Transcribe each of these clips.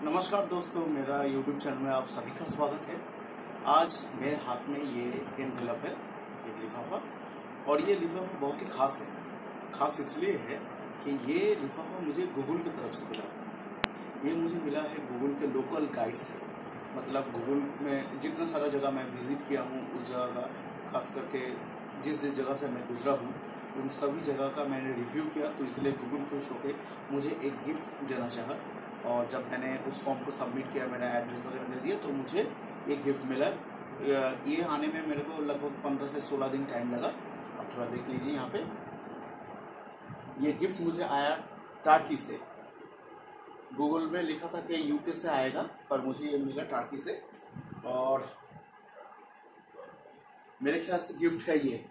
नमस्कार दोस्तों, मेरा YouTube चैनल में आप सभी का स्वागत है। आज मेरे हाथ में ये एनवेलप है, एक लिफाफा, और ये लिफाफा बहुत ही खास है। खास इसलिए है कि ये लिफाफा मुझे गूगल की तरफ से मिला। ये मुझे मिला है गूगल के लोकल गाइड से। मतलब गूगल में जितना सारा जगह मैं विज़िट किया हूँ, उस जगह का खास करके जिस जगह से मैं गुजरा हूँ, उन सभी जगह का मैंने रिव्यू किया, तो इसलिए गूगल खुश होकर मुझे एक गिफ्ट देना चाहा। और जब मैंने उस फॉर्म को सबमिट किया, मेरा एड्रेस वगैरह दे दिया, तो मुझे एक गिफ्ट मिला। ये आने में मेरे को लगभग 15 से 16 दिन टाइम लगा। आप थोड़ा देख लीजिए यहाँ पे। ये गिफ्ट मुझे आया टार्की से। गूगल में लिखा था कि यूके से आएगा, पर मुझे ये मिला टार्की से। और मेरे ख्याल से गिफ्ट है ये।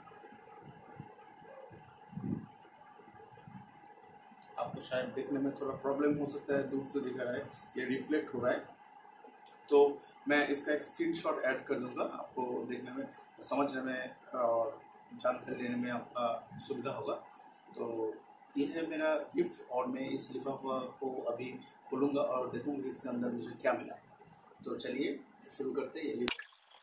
आपको शायद देखने में थोड़ा प्रॉब्लम हो सकता है, दूर से दिख रहा है, ये रिफ्लेक्ट हो रहा है, तो मैं इसका एक स्क्रीनशॉट ऐड कर दूंगा। आपको देखने में, समझने में और जानकारी लेने में आपका सुविधा होगा। तो ये है मेरा गिफ्ट, और मैं इस लिफाफा को अभी खोलूँगा और देखूँगा इसके अंदर मुझे क्या मिला। तो चलिए शुरू करते हैं। ये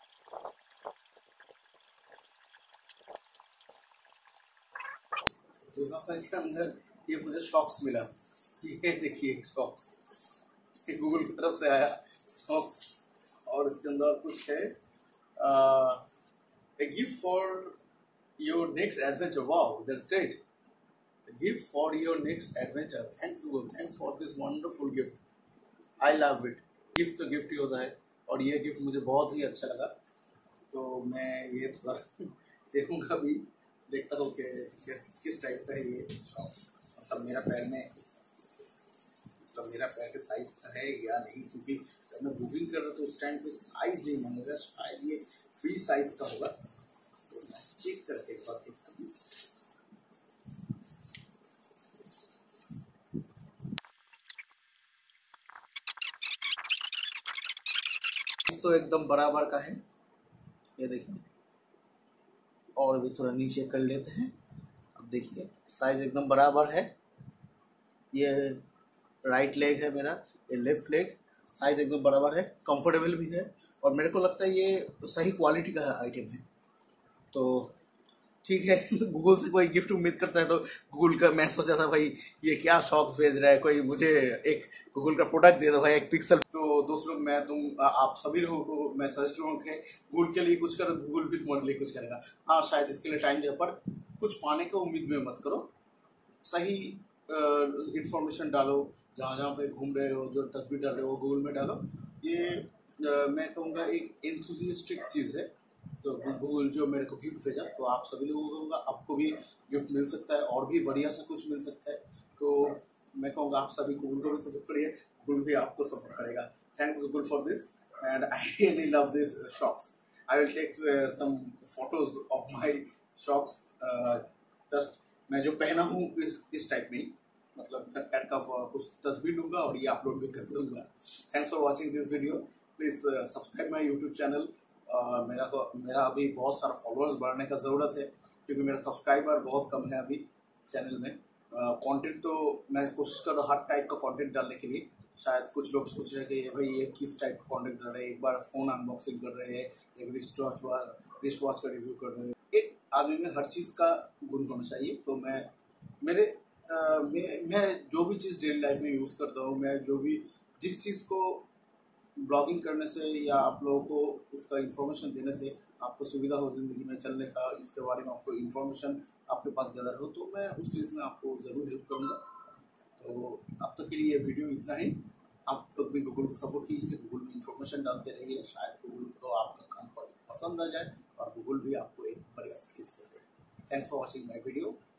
लिफाफा के अंदर ये मुझे सॉक्स मिला। ये देखिए सॉक्स, ये गूगल की तरफ से आया सॉक्स, और इसके अंदर कुछ है a gift for your next adventure. Wow, that's great. A gift for your next adventure. Thanks Google, thanks for this wonderful gift. I love it. Gift तो गिफ्ट ही होता है, और ये गिफ्ट मुझे बहुत ही अच्छा लगा। तो मैं ये थोड़ा देखूंगा अभी, देखता हूँ कि किस टाइप का है ये सॉक्स। मतलब मेरा पैर के साइज का है या नहीं, क्योंकि जब मैं बुकिंग कर रहा था उस टाइम पे साइज नहीं मांगेगा, शायद ये फ्री साइज का होगा। तो मैं चेक करके एक बार देखता हूँ। तो एकदम बराबर का है, ये देखिए, और भी थोड़ा नीचे कर लेते हैं। अब देखिए साइज एकदम बराबर है। ये राइट लेग है मेरा, ये लेफ्ट लेग, साइज एकदम बराबर है, कंफर्टेबल भी है, और मेरे को लगता है ये सही क्वालिटी का आइटम है। तो ठीक है। गूगल से कोई गिफ्ट उम्मीद करता है, तो गूगल का मैं सोचा था भाई ये क्या शॉक्स भेज रहा है, कोई मुझे एक गूगल का प्रोडक्ट दे दो भाई, एक पिक्सल। तो दोस्त लोग, आप सभी लोगों को मैं सजेस्ट करूँगा कि गूगल के लिए कुछ करो, गूगल भी तुम्हारे लिए कुछ करेगा। हाँ, शायद इसके लिए टाइम दे, पर कुछ पाने की उम्मीद में मत करो। सही इंफॉर्मेशन डालो, जहाँ जहाँ पे घूम रहे हो, जो तस्वीर डाल रहे हो गूगल में डालो। ये मैं कहूँगा एक एंथुसियास्टिक चीज़ है। तो गूगल जो मेरे को गिफ्ट भेजा, तो आप सभी लोगों को कहूँगा आपको भी गिफ्ट मिल सकता है, और भी बढ़िया सा कुछ मिल सकता है। तो मैं कहूँगा आप सभी गूगल को भी सपोर्ट करिए, गूगल भी आपको सपोर्ट करेगा। Thanks Google for this, and I really love this shops. I will take some photos of my shops. Just मैं जो पहना हूँ इस टाइप में ही, मतलब कैट का कुछ तस्वीर लूँगा और ये अपलोड भी कर दूँगा। Thanks for watching this video. Please subscribe my YouTube channel. मेरा अभी बहुत सारा फॉलोअर्स बढ़ाने का ज़रूरत है, क्योंकि मेरा सब्सक्राइबर बहुत कम है अभी चैनल में। कंटेंट तो मैं कोशिश कर रहा हूँ हर टाइप का कंटेंट डालने के लिए। शायद कुछ लोग सोच रहे हैं कि भाई ये किस टाइप का कंटेंट डाल रहे हैं, एक बार फ़ोन अनबॉक्सिंग कर रहे हैं, एक रिस्ट वॉच का रिव्यू कर रहे हैं। एक आदमी में हर चीज़ का गुण होना चाहिए। तो मैं जो भी चीज़ डेली लाइफ में यूज़ करता हूँ, मैं जिस चीज़ को ब्लॉगिंग करने से या आप लोगों को उसका इन्फॉर्मेशन देने से आपको सुविधा हो ज़िंदगी में चलने का, इसके बारे में आपको इन्फॉर्मेशन आपके पास गैदर हो, तो मैं उस चीज़ में आपको ज़रूर हेल्प करूँगा। तो अब तक के लिए ये वीडियो इतना ही। आप लोग भी गूगल को सपोर्ट कीजिए, गूगल में इन्फॉर्मेशन डालते रहिए, शायद गूगल को आपका काम पसंद आ जाए और गूगल भी आपको एक बढ़िया सा गिफ्ट दे दे। Thanks for watching my video.